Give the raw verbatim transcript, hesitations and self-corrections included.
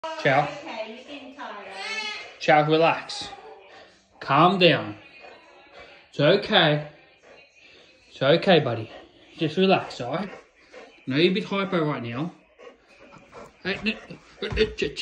Chow. Okay, you're getting tired. Chow, relax. Calm down. It's okay. It's okay, buddy. Just relax, alright? I know you're a bit hypo right now. Hey,